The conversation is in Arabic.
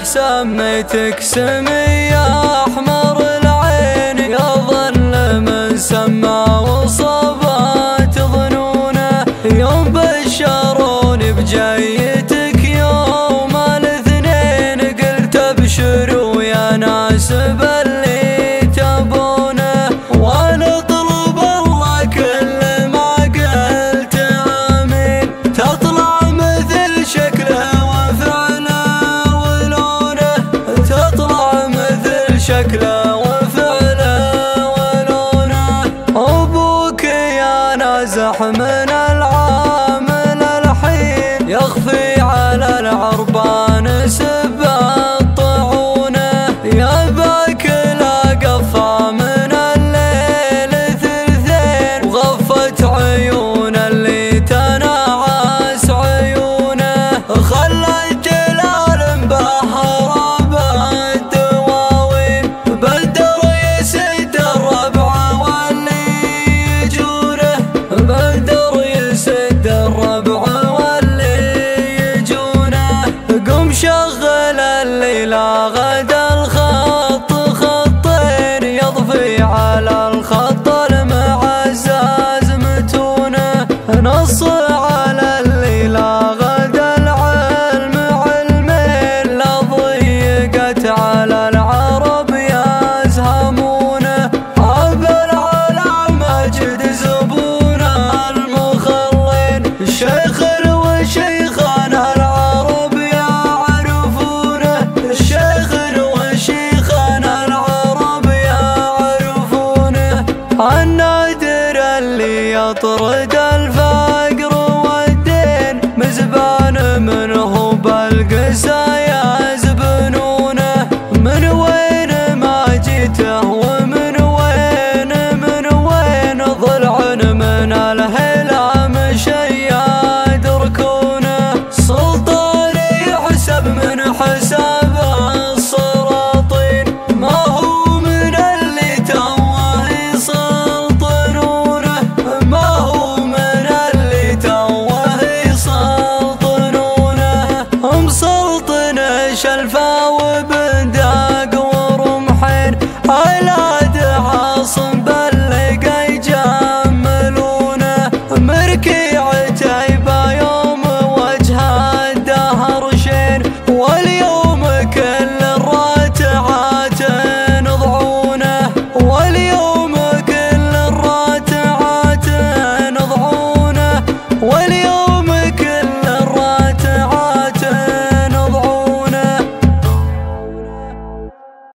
سميتك سمي يا أحمر العين، يظل من سما وصبات ظنونه يوم بشروني بجيتك يوم الاثنين. قلت ابشروا يا ناس باللي تبونه، وانا اطلب الله كل ما قلت امين. تطلع مثل شكله وفعله ولونه، تطلع مثل شكله وفعله ولونه. ابوك يا نازح من العامل الحين، يخفي على العربان سبات طعونه. يا باك لا قفا من الليل ثلثين، وغفت عيون اللي تنعس عيونه. خلت جلال بحر بالدواوين، بالدر يسد الربع واللي يجونه. بالدر يسد الربع واللي يجونه. قم شغل الليلة غدا الخط خطين، يضفي على الخط المعزاز متونه. نص على الليلة غدا العلم علمين، لا ضيقت على العرب يزهمونه. عبر على مجد زبونه المخلين، الشيخ وشيخان العرب يعرفونه. الشيخ وشيخان العرب يعرفونه. النادر اللي يطرد الفقر والدين، مزبان منه بالقسم